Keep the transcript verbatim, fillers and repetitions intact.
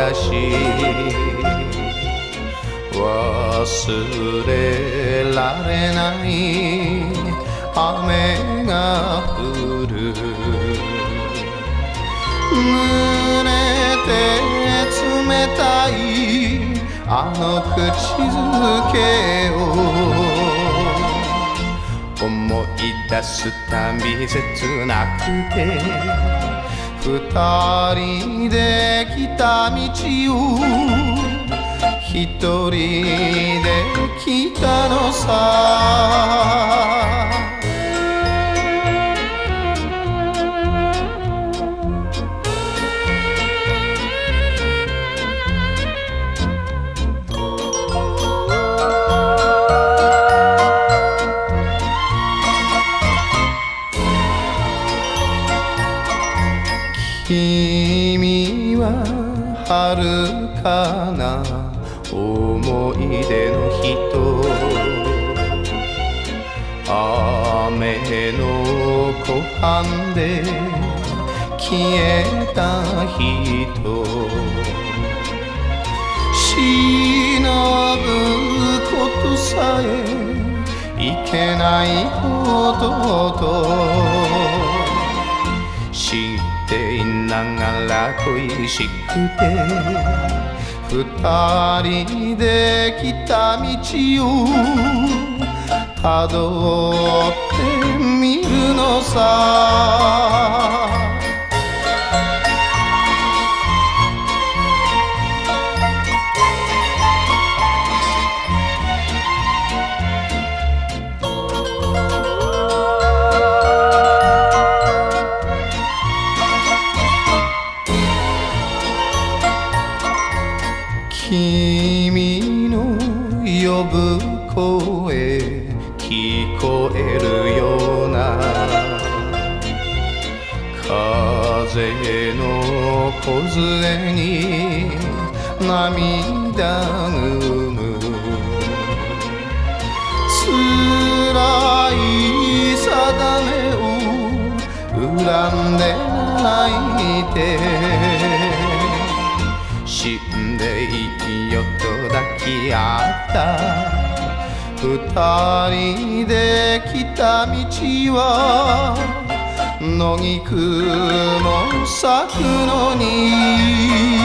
昔忘れられない雨が降る濡れて冷たいあの口づけを思い出すたび切なくて二人で来た道を一人で来たのさ君は遥かな思い出の人雨の湖畔で消えた人忍ぶことさえいけないほどと知っていながら恋しくて二人で来た道をたどってみるのさ君の呼ぶ声聞こえるような風の梢に涙ぐむ辛い定めを恨んで泣いて死んでいいよと抱き合った二人で来た道は野菊も咲くのに